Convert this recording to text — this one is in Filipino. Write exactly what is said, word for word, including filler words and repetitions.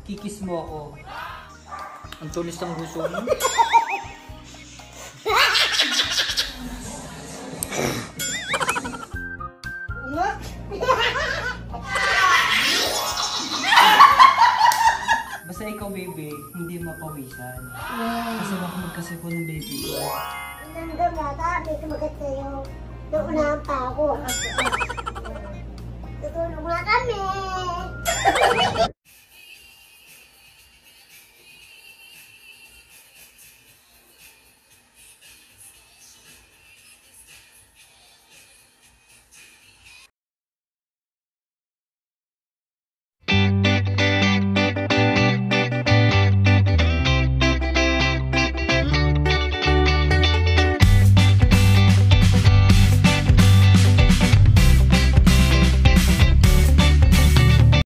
kikis mo ako. Ang tulis ng gusto mo. Basta ikaw, baby, hindi mapawisan. Kasi baka magkasiko ng baby ko. Nandun na, sabi kumagat sa'yo. Naunahan pa ako. Tutulog na kami.